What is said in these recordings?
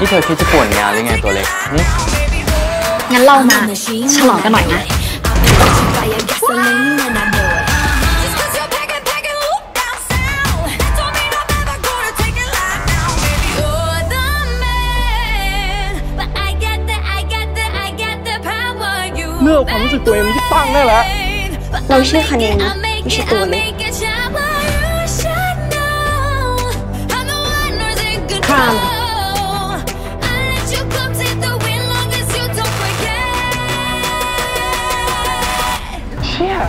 ที่เธอคิดจะป่วนงานหรือไงตัวเล็กงั้นเรามาฉลองกันหน่อยนะเลือกความรู้สึกตัวเองที่ตั้งได้แล้วเราชื่อคะแนนนะไม่ใช่ตัวเล็กข้ามเชี่ย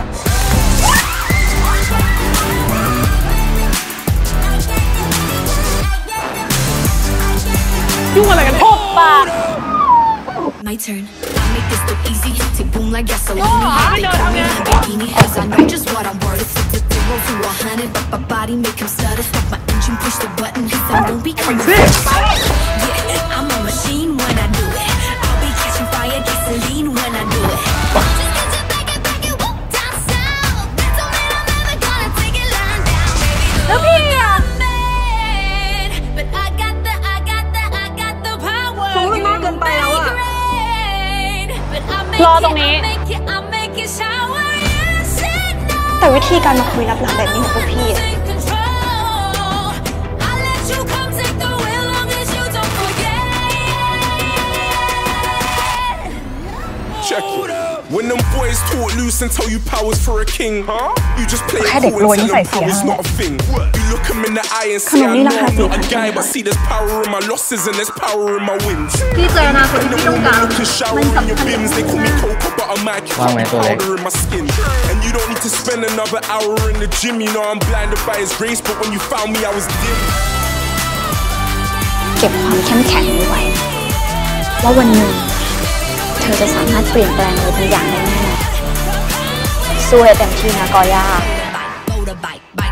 ยุ่งอะไรกันพบปะ My turn. I make this look easy. Tick boom like gasoline. They call me a bikini 'cause I know just what I'm worth. Flip the 0 to 100, but my body make him stutter. Stop my engine, push the button 'cause I won't be coming. Yeah, I'm a machine when I do it. I'll be catching fire, gasoline when I do it. Just get your back and walk down south. That don't mean I'm never gonna take it lying down, baby. But I got the power. มันมากเกินไปแล้วอะรอตรงนี้แต่วิธีการมาคุยลับๆแบบนี้ของพวกพี่ When them boys talk loose and tell you powers for a king, you just play it cool and tell them power's not a thing. You look them in the eye and say I know I'm not a guy, but see there's power in my losses and there's power in my wins. พี่เจอนะคนที่ต้องการมันสำคัญ They call me cocoa butter, my powder in my skin. And you don't need to spend another hour in the gym. You know I'm blinded by his grace, but when you found me, I was dim. เก็บความเข้มแข็งไว้ว่าวันหนึ่งเธอจะสามารถเปลี่ยนแปลงอะไรบางอย่างได้แน่สู้ให้เต็มที่นะกอย่า